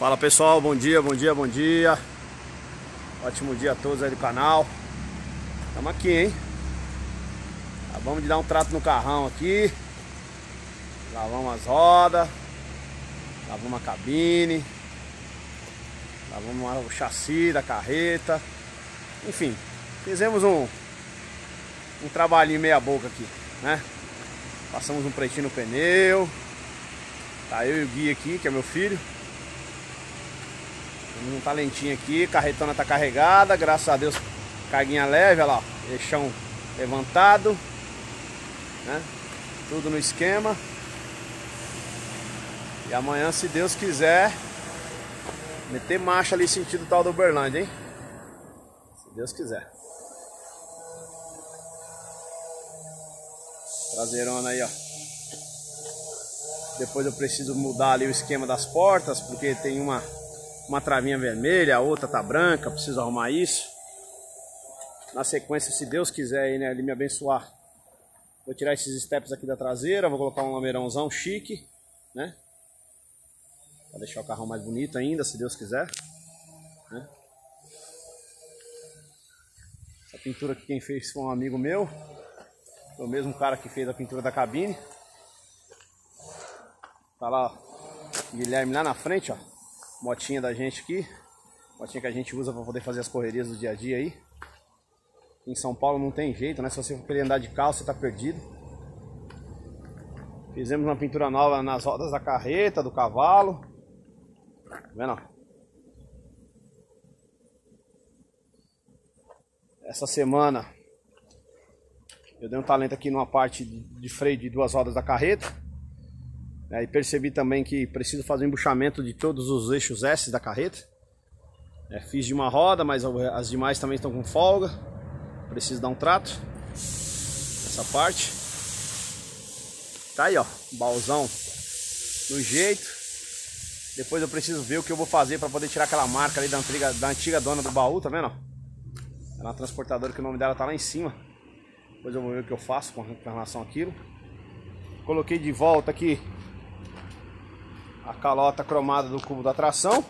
Fala pessoal, bom dia, bom dia, bom dia. Ótimo dia a todos aí do canal. Estamos aqui, hein? Acabamos de dar um trato no carrão aqui. Lavamos as rodas, lavamos a cabine, lavamos o chassi da carreta. Enfim, fizemos um trabalhinho meia boca aqui, né? Passamos um pretinho no pneu. Tá eu e o Gui aqui, que é meu filho. Temos um talentinho aqui, carretona tá carregada, graças a Deus, carguinha leve, olha lá, eixão levantado, né? Tudo no esquema. E amanhã, se Deus quiser, meter marcha ali sentido tal do Uberlândia, hein? Se Deus quiser. Traseirona aí, ó. Depois eu preciso mudar ali o esquema das portas, porque tem uma travinha vermelha, a outra tá branca, preciso arrumar isso. Na sequência, se Deus quiser aí, né, ele me abençoar, vou tirar esses steps aqui da traseira, vou colocar um lameirãozão chique, né? Pra deixar o carro mais bonito ainda, se Deus quiser, né? Essa pintura aqui quem fez foi um amigo meu, foi o mesmo cara que fez a pintura da cabine. Tá lá, ó, Guilherme lá na frente, ó. Motinha da gente aqui. Motinha que a gente usa para poder fazer as correrias do dia a dia aí. Em São Paulo não tem jeito, né? Se você for querer andar de carro, você tá perdido. Fizemos uma pintura nova nas rodas da carreta, do cavalo. Tá vendo? Essa semana eu dei um talento aqui numa parte de freio de duas rodas da carreta. E percebi também que preciso fazer um embuchamento de todos os eixos S da carreta. Fiz de uma roda, mas as demais também estão com folga. Preciso dar um trato nessa parte. Tá aí, ó, baúzão no jeito. Depois eu preciso ver o que eu vou fazer para poder tirar aquela marca ali da antiga dona do baú, tá vendo? É uma transportadora que o nome dela tá lá em cima. Depois eu vou ver o que eu faço com relação àquilo. Coloquei de volta aqui a calota cromada do cubo da tração.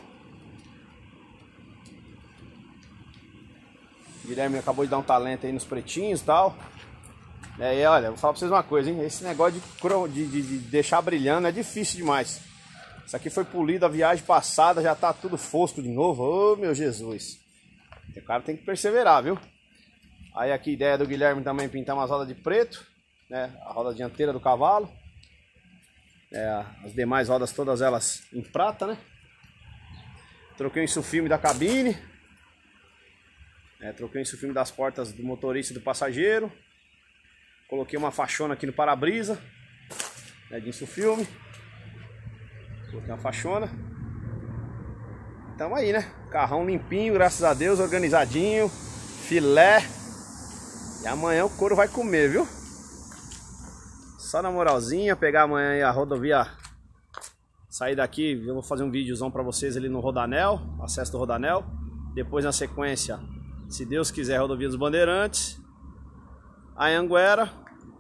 O Guilherme acabou de dar um talento aí nos pretinhos e tal. E olha, vou falar pra vocês uma coisa, hein? Esse negócio de deixar brilhando é difícil demais. Isso aqui foi polido a viagem passada, já tá tudo fosco de novo. Ô, meu Jesus. O cara tem que perseverar, viu? Aí aqui a ideia do Guilherme também pintar umas rodas de preto, né? A roda dianteira do cavalo. As demais rodas todas elas em prata, né? Troquei o insufilme da cabine. Troquei o insufilme das portas do motorista e do passageiro. Coloquei uma faixona aqui no para-brisa, de insufilme. Coloquei uma faixona. Tamo aí, né? Carrão limpinho, graças a Deus, organizadinho. Filé. E amanhã o couro vai comer, viu? Só na moralzinha, pegar amanhã aí a rodovia, sair daqui, eu vou fazer um videozão pra vocês ali no Rodanel, acesso do Rodanel. Depois na sequência, se Deus quiser, rodovia dos Bandeirantes, a Anhanguera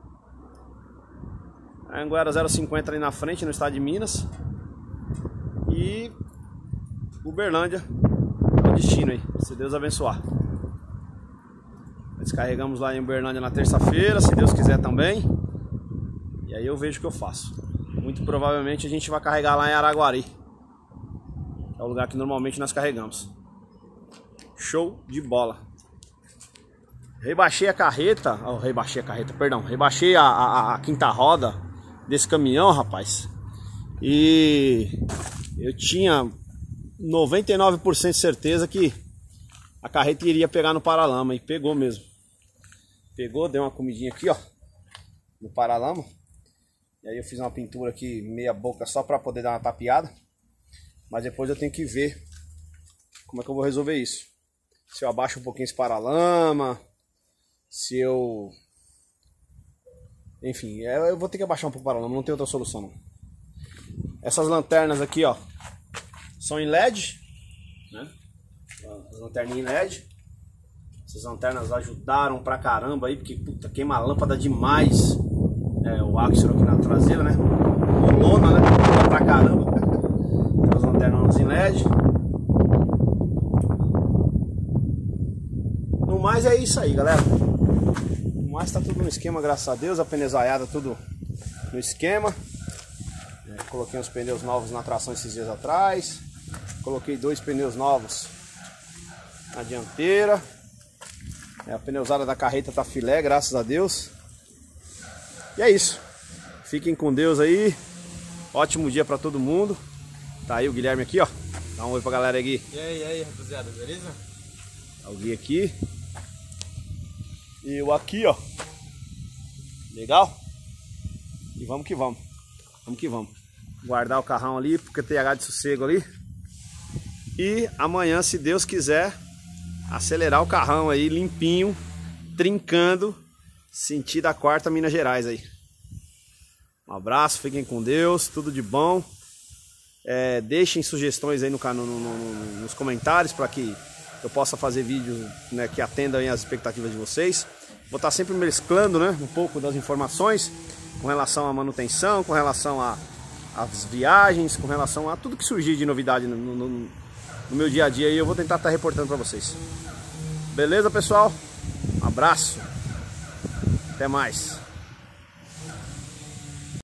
050 ali na frente, no estado de Minas. E Uberlândia, é o destino aí, se Deus abençoar. Descarregamos lá em Uberlândia na terça-feira, se Deus quiser também. E aí eu vejo o que eu faço. Muito provavelmente a gente vai carregar lá em Araguari, que é o lugar que normalmente nós carregamos. Show de bola. Rebaixei a carreta. Rebaixei a quinta roda desse caminhão, rapaz. E eu tinha 99% de certeza que a carreta iria pegar no paralama. E pegou mesmo. Pegou, deu uma comidinha aqui, ó, no paralama. E aí eu fiz uma pintura aqui meia boca só para poder dar uma tapeada. Mas depois eu tenho que ver como é que eu vou resolver isso. Se eu abaixo um pouquinho esse paralama, se eu... Enfim, eu vou ter que abaixar um pouco o paralama, não tem outra solução não. Essas lanternas aqui, ó, são em LED, né? As lanterninhas em LED. Essas lanternas ajudaram pra caramba aí, porque puta, queima a lâmpada demais. O Axel aqui na traseira, né? Lona, né? Pra caramba. As lanternas em LED. LED. No mais é isso aí, galera. No mais tá tudo no esquema, graças a Deus. A pneuzaiada tudo no esquema. Coloquei uns pneus novos na tração esses dias atrás. Coloquei 2 pneus novos na dianteira. A pneusada da carreta tá filé, graças a Deus. E é isso. Fiquem com Deus aí. Ótimo dia pra todo mundo. Tá aí o Guilherme aqui, ó. Dá um oi pra galera aí, Gui. E aí, rapaziada, beleza? Tá o Gui aqui. E eu aqui, ó. Legal? E vamos que vamos. Vamos que vamos. Guardar o carrão ali, porque tem TH de sossego ali. E amanhã, se Deus quiser, acelerar o carrão aí, limpinho, trincando, sentido a 4ª Minas Gerais aí. Um abraço, fiquem com Deus, tudo de bom. Deixem sugestões aí nos comentários para que eu possa fazer vídeos, né, que atendam aí as expectativas de vocês. Vou estar sempre mesclando, né, um pouco das informações com relação à manutenção, com relação às viagens, com relação a tudo que surgir de novidade no meu dia a dia aí, eu vou tentar estar reportando para vocês. Beleza, pessoal? Um abraço. Até mais.